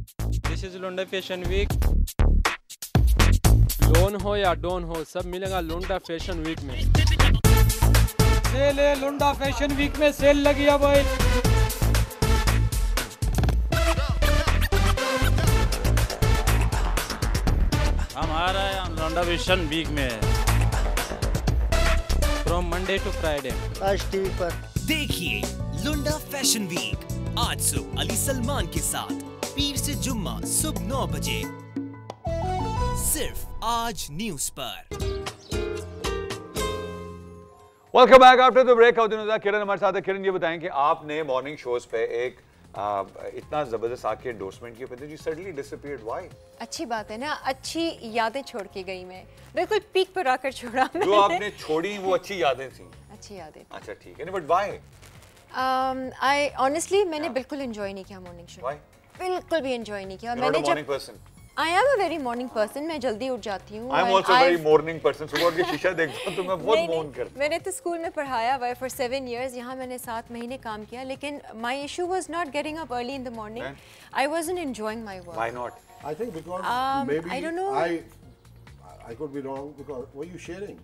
This is Lunda fashion week. Lawn हो या डोन हो, सब मिलेगा लुंडा फैशन वीक में। सेल है, लुंडा फैशन वीक में सेल लगी है भाई। हम आ रहे हैं लुंडा फैशन वीक में from Monday to Friday Aaj TV पर देखिए लुंडा फैशन वीक आज सुबह अली सलमान के साथ पीर से जुम्मा सुबह 9 बजे सिर्फ आज न्यूज पर। Welcome back after the break. Kiran हमारे साथ है। किरण, ये बताएं कि आपने मॉर्निंग शोज पे एक इतना जबरदस्त आके एंडोर्समेंट किया, पता जी सडनली डिसअपीयर्ड, व्हाई? अच्छी बात है ना, अच्छी यादें छोड़ के गई मैं, बिल्कुल पीक पर आकर छोड़ा मैंने। जो आपने छोड़ी वो अच्छी यादें थी। अच्छी यादें। अच्छा ठीक है, बट व्हाई? आई ऑनेस्टली मैंने बिल्कुल एंजॉय नहीं किया मॉर्निंग शो। व्हाई? बिल्कुल भी एंजॉय नहीं किया। मैंने जब I am a very morning person, मैं जल्दी उठ जाती हूँ। I am also very morning person. सुबह उठ के शीशा देखता हूँ तो मैं बहुत मौन करता हूँ। मैंने तो स्कूल में पढ़ाया हुआ है फॉर 7 years, यहाँ मैंने 7 महीने काम किया, लेकिन my issue was not getting up early in the morning. I wasn't enjoying my work. Why not? I think because maybe I don't know. I could be wrong because were you sharing?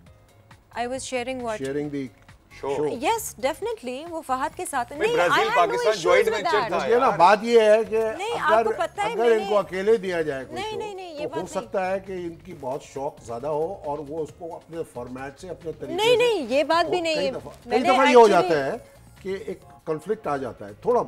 I was sharing what? Sharing the show. Yes, definitely. वो फहद के साथ नहीं, Brazil Pakistan joint venture था। ये ना बात ये है कि आपको पता है अगर इनको अकेले दिया जाए कोई नहीं, ये तो हो सकता है कि इनकी बहुत शौक ज्यादा हो और वो उसको अपने फॉर्मेट से अपने तरीके से नहीं ये बात भी नहीं है। कई दफा ये हो जाता है कि एक कॉन्फ्लिक्ट आ जाता है थोड़ा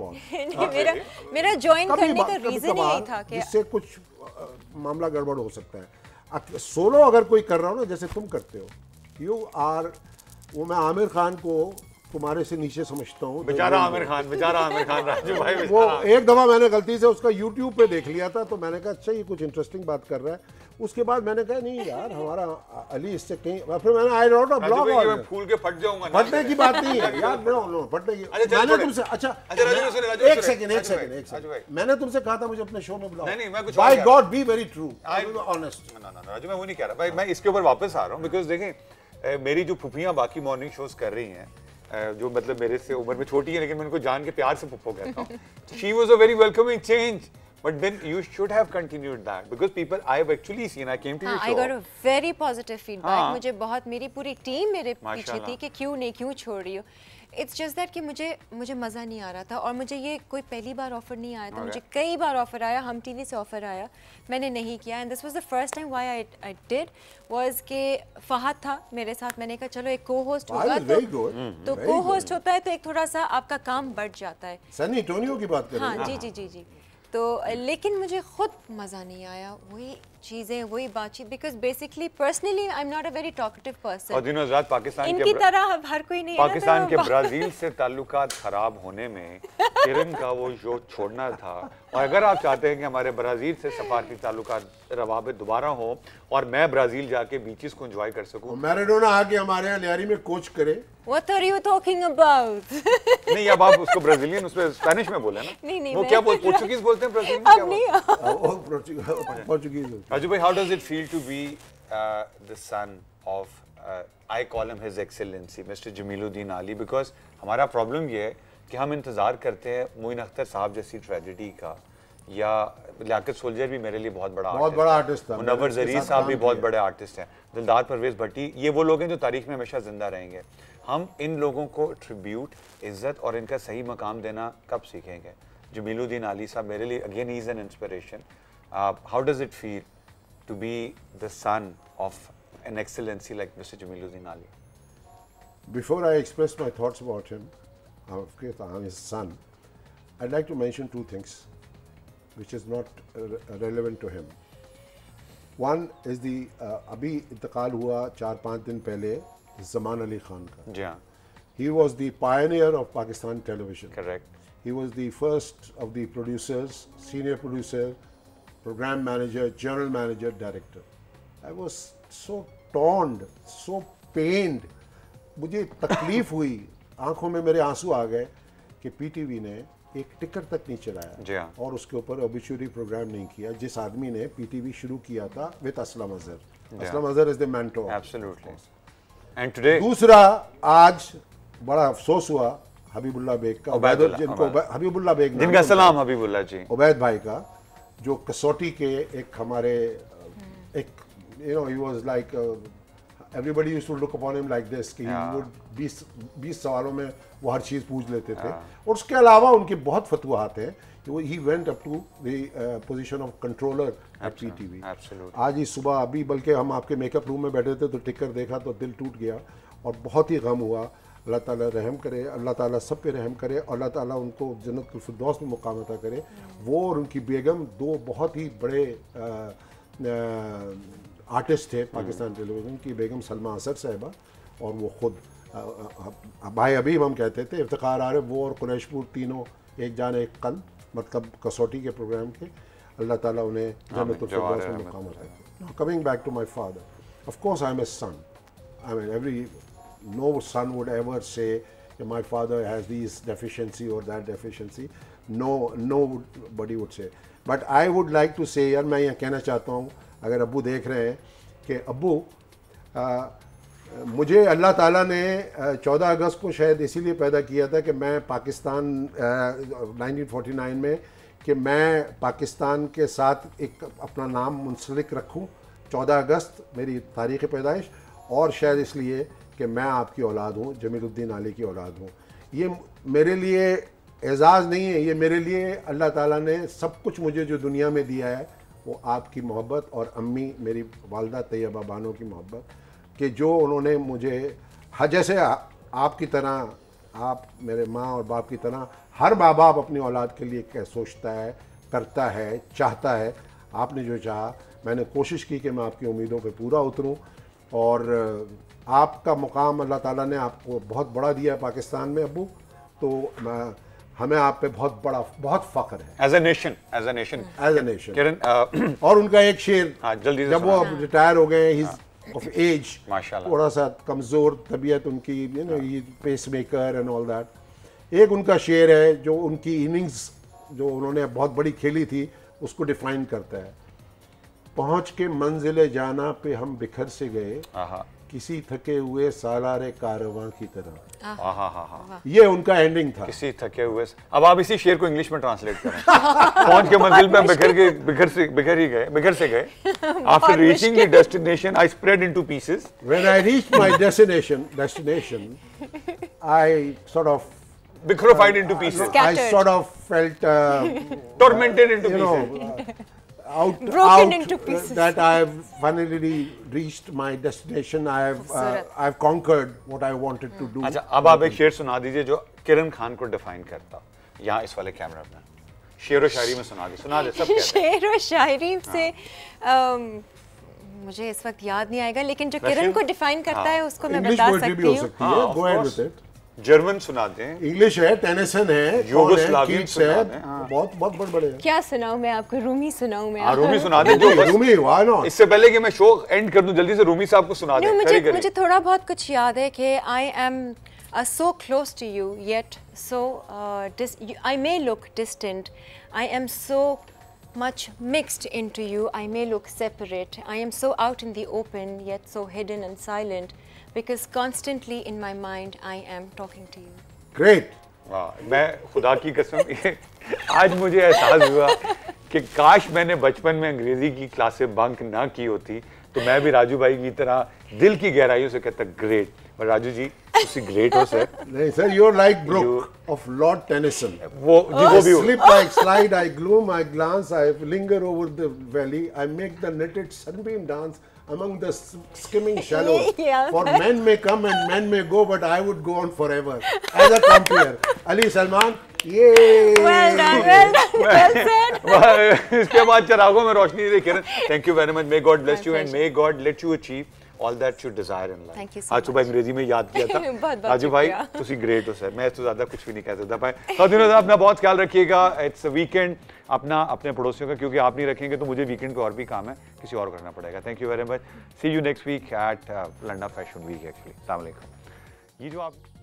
बहुत। मेरा ज्वाइन करने का रीजन यही था कि इससे कुछ मामला गड़बड़ हो सकता है। सोलो अगर कोई कर रहा हो ना, जैसे तुम करते हो, यू आर, वो मैं आमिर खान को तुम्हारे से नीचे समझता हूँ। बेचारा आमिर खान राजू भाई, वो एक दफा मैंने गलती से उसका यूट्यूब पे देख लिया था तो मैंने कहा अच्छा ये कुछ इंटरेस्टिंग बात कर रहा है। उसके बाद मैंने कहा नहीं यार हमारा अली इससे कहीं, फिर मैंने आई रोट अ ब्लॉग और फूल के फट जाऊंगा। फटने की बात नहीं है यार, नो फटने की। मैंने तुमसे अच्छा एक सेकंड मैंने तुमसे कहा था मुझे अपने शो में बुलाओ। नहीं, मैं कुछ by God be very true, honest. Raju मैं वो नहीं कह रहा भाई, मैं इसके ऊपर वापस आ रहा हूँ बिकॉज देखें मेरी जो फुफियाँ बाकी मॉर्निंग शोज कर रही हैं, जो मतलब मेरे से उम्र में छोटी है लेकिन मैं उनको जान के प्यार से पुप्पो कहता हूँ। She was a very welcoming change, but then you should have continued that because people I've actually seen, I came to your show. I got a very positive feedback. मुझे बहुत, मेरी पूरी टीम मेरे पीछे थी कि क्यों छोड़ रही हो। इट्स जस्ट दैट कि मुझे मज़ा नहीं आ रहा था और मुझे ये कोई पहली बार ऑफर नहीं आया था। मुझे कई बार ऑफर आया, हम टीवी से ऑफर आया, मैंने नहीं किया। And this was the first time why I did was कि फहद था मेरे साथ। मैंने कहा चलो एक को होस्ट होगा तो को होस्ट होता है तो एक थोड़ा सा आपका काम बढ़ जाता है। सनी टोनियो की बात कर रहे हैं। हाँ जी। तो लेकिन मुझे खुद मज़ा नहीं आया, वही चीज़ें वही बातचीत, because basically personally I am not a very talkative person. और दिनों रात पाकिस्तान इनकी तरह हर कोई नहीं है। पाकिस्तान के ब्राजील से ताल्लुकात खराब होने में किरण का वो जो छोड़ना था, और अगर आप चाहते हैं कि हमारे ब्राजील से सफारती ताल्लुकात रवाबित दोबारा हो और मैं ब्राजील जाके बीचेस को एंजॉय कर सकूं, मैराडोना आके हमारे यहाँ लियारी में कोच करे। What are you talking about? नहीं, अब आप उसको ब्राजीलियन उसमें स्पेनिश में बोले ना। नहीं वो क्या पोर्चुगीज बोलते हैं ब्राजील में? अब नहीं पोर्चुगीज। राजू भाई, how does it feel to be the son of, I call him his excellency mister Jamiluddin Aali, because हमारा प्रॉब्लम ये है कि हम इंतजार करते हैं मोइन अख्तर साहब जैसी ट्रेजेडी का, या लियाकत सोल्जर भी मेरे लिए बहुत बड़ा आर्टिस्ट था, मुनव्वर ज़रीर साहब भी बहुत बड़े आर्टिस्ट हैं, दिलदार परवेज़ भट्टी, ये वो लोग हैं जो तारीख में हमेशा जिंदा रहेंगे। हम इन लोगों को ट्रिब्यूट, इज्जत और इनका सही मकाम देना कब सीखेंगे? जमीलुद्दीन आली साहब मेरे लिए again he is an inspiration. How does it feel to be the son of an excellency like Mr. Jamiluddin Ali? Before I express my thoughts about him, of course I'm his son, I'd like to mention two things which is not relevant to him. One is the अभी इंतकाल हुआ 4-5 दिन पहले ज़मान अली खान का। जी हाँ। He was the pioneer of Pakistan television. Correct. He was the first of the producers, senior producer, program manager, general manager, director. I was so torn, so pained. मुझे तकलीफ हुई, आंखों में मेरे आंसू आ गए कि पीटीवी ने एक टिकट तक नहीं चलाया और उसके ऊपर ऑबिचुरी प्रोग्राम नहीं किया जिस आदमी ने पीटीवी शुरू किया था with Aslam Azhar. Aslam Azhar is the mentor. Absolutely. And today दूसरा, आज बड़ा अफसोस हुआ हबीबुल्लाह बेग का, जिनको हबीबुल्लाह बेग, जिनका सलाम हबीबुल्लाह जी, उबैद भाई का, जो कसौटी के एक हमारे एक he was like everybody used to look upon him like this कि he would 20 सवालों में वो हर चीज़ पूछ लेते थे। और उसके अलावा उनके बहुत फतवाहात हैं। He went up to the position of controller at PTV। आज ही सुबह अभी बल्कि हम आपके मेकअप रूम में बैठे थे तो टिकर देखा तो दिल टूट गया और बहुत ही गम हुआ। अल्लाह ताला रहम करे, अल्लाह ताला सब पे रहम करे और अल्लाह ताला उनको जन्नतुल फिरदौस में मुकाम अता करे। वो और उनकी बेगम दो बहुत ही बड़े आर्टिस्ट थे पाकिस्तान टेलीविज़न की, बेगम सलमा असद साहिबा और वो ख़ुद भाई अबीब हम कहते थे, इफ्तिखार आरिफ, वो और कुरैशपुर तीनों एक जान एक कल, मतलब कसौटी के प्रोग्राम के। अल्लाह ताला उन्हें जन्नतुल फिरदौस में मुकाम अता करे। Coming back to my father, of course I am a son. I mean, no son would ever say my father has this deficiency or that deficiency. Nobody would say. But I would like to say, यार मैं ये कहना चाहता हूँ, अगर अब्बू देख रहे हैं कि अब्बू मुझे अल्लाह ताला ने 14 अगस्त को शायद इसीलिए पैदा किया था कि मैं पाकिस्तान 1949 में कि मैं पाकिस्तान के साथ एक अपना नाम मुंसलिक रखूँ। 14 अगस्त मेरी तारीख़ पैदाइश, और शायद इसलिए कि मैं आपकी औलाद हूँ, जमीलुद्दीन आली की औलाद हूँ। ये मेरे लिए एजाज़ नहीं है, ये मेरे लिए अल्लाह ताला ने सब कुछ मुझे जो दुनिया में दिया है वो आपकी मोहब्बत और अम्मी मेरी वालदा तैयबा बानो की मोहब्बत, कि जो उन्होंने मुझे जैसे आपकी तरह, आप मेरे माँ और बाप की तरह, हर माँ बाप अपनी औलाद के लिए क्या सोचता है, करता है, चाहता है। आपने जो चाहा, मैंने कोशिश की कि मैं आपकी उम्मीदों पर पूरा उतरूँ और आपका मुकाम अल्लाह ताला ने आपको बहुत बड़ा दिया है पाकिस्तान में अब्बू, तो हमें आप पे बहुत फ़ख्र है। As a nation Kiran. और उनका एक शेर, जल्दी जब वो रिटायर हो गए, ऑफ एज, थोड़ा सा कमज़ोर तबीयत उनकी, pacemaker and all that, एक उनका शेर है जो उनकी इनिंग्स जो उन्होंने बहुत बड़ी खेली थी उसको डिफाइन करता है। पहुँच के मंजिले जाना पे हम बिखर से गए, किसी थके हुए सालारे कारवां की तरह। ये उनका एंडिंग था, किसी थके हुए। अब आप इसी शेर को इंग्लिश में ट्रांसलेट करें। पहुंच के मंजिल पे बिखर से गए। After reaching the destination, I spread into pieces. When I reached my destination, I sort of bikhrofied into pieces. I sort of felt tormented into pieces. Broken into pieces. That I have finally reached my destination. I've conquered what I wanted to do. अच्छा, अब आप एक शेर सुना दीजिए जो किरण खान को define करता। यहाँ इस वाले कैमरा में शेर व शायरी में सुना दे सब कहते हैं। शेर व शायरी से मुझे इस वक्त याद नहीं आएगा, लेकिन जो किरण को डिफाइन करता है उसको मैं बता सकती हूँ। Go ahead with it. German सुनाते हैं, इंग्लिश है, टेनिसन है, यूगोस्लावियन सुनाते हैं, बहुत बड़े हैं। क्या सुनाऊं मैं आपको? रूमी सुनाऊं मैं आपको? रूमी सुना दें जो रूमी, व्हाई नॉट। इससे पहले कि मैं शो एंड कर दूं, जल्दी से रूमी साहब को सुना दें। मुझे थोड़ा बहुत कुछ याद है कि I am so close to you yet so I may look distant, I am so much mixed into you, I may look separate, I am so out in the open yet so hidden and silent, because constantly in my mind I am talking to you. Great. मैं खुदा की कसम आज मुझे एहसास हुआ कि काश मैंने बचपन में अंग्रेजी की क्लासें बंक ना की होती तो मैं भी राजू भाई की तरह दिल की गहराइयों से कहता ग्रेट। पर राजू जी ਤੁਸੀਂ ग्रेट हो सर। नहीं sir, you're like Brooke of Lord Tennyson. वो भी slip like slide, I gloom, I glance, I linger over the valley, I make the knitted sunbeam dance among the skimming shallows. For men may come and men may go, but I would go on forever. As a compeer, Ali Salman. Yay! Well done, well said. इसके बाद चिरागों में रोशनी दे किरण। Thank you very much. May God bless you and may God let you achieve all that you desire in life. Thank you so much. आज सुबह अंग्रेजी में याद किया था। राजू भाई तुसी ग्रेट हो सर, मैं तो ज़्यादा कुछ भी नहीं कह सकता। खातिनों साहब अपना बहुत ख्याल रखिएगा। इट्स वीकेंड, अपना अपने पड़ोसियों का, क्योंकि आप नहीं रखेंगे तो मुझे वीकेंड पे और भी काम है, किसी और करना पड़ेगा। Thank you very much. See you next week at London fashion week actually. अस्सलाम वालेकुम। ये जो आप